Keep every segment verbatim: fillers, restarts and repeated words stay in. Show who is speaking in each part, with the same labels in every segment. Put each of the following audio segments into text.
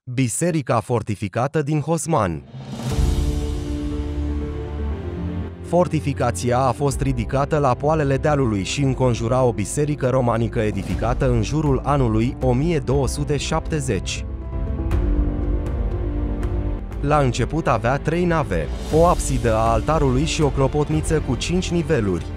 Speaker 1: Biserica fortificată din Hosman. Fortificația a fost ridicată la poalele dealului și înconjura o biserică romanică edificată în jurul anului o mie două sute șaptezeci. La început avea trei nave, o absidă a altarului și o clopotniță cu cinci niveluri.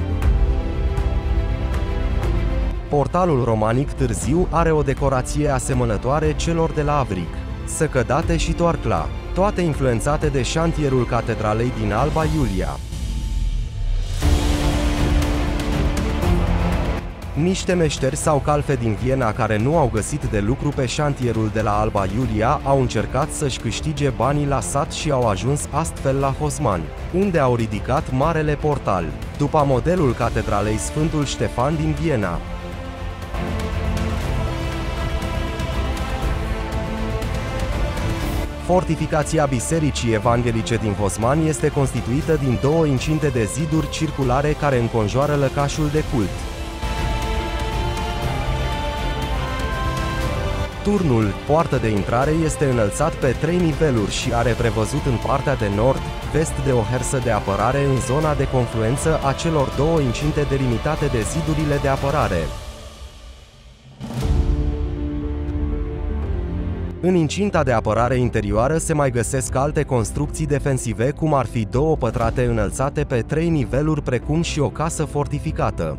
Speaker 1: Portalul romanic târziu are o decorație asemănătoare celor de la Avrig, săcădate și toarcla, toate influențate de șantierul catedralei din Alba Iulia. Niște meșteri sau calfe din Viena care nu au găsit de lucru pe șantierul de la Alba Iulia au încercat să-și câștige banii la sat și au ajuns astfel la Hosman, unde au ridicat Marele Portal, după modelul catedralei Sfântul Ștefan din Viena. Fortificația Bisericii Evanghelice din Hosman este constituită din două incinte de ziduri circulare care înconjoară lăcașul de cult. Turnul, poartă de intrare, este înălțat pe trei niveluri și are prevăzut în partea de nord-vest de o hersă de apărare în zona de confluență a celor două incinte delimitate de zidurile de apărare. În incinta de apărare interioară se mai găsesc alte construcții defensive, cum ar fi două pătrate înălțate pe trei niveluri, precum și o casă fortificată.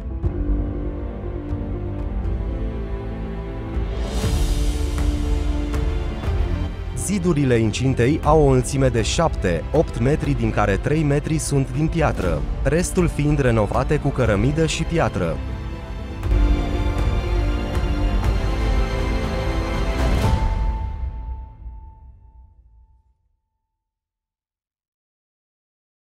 Speaker 1: Zidurile incintei au o înălțime de șapte opt metri, din care trei metri sunt din piatră, restul fiind renovate cu cărămidă și piatră.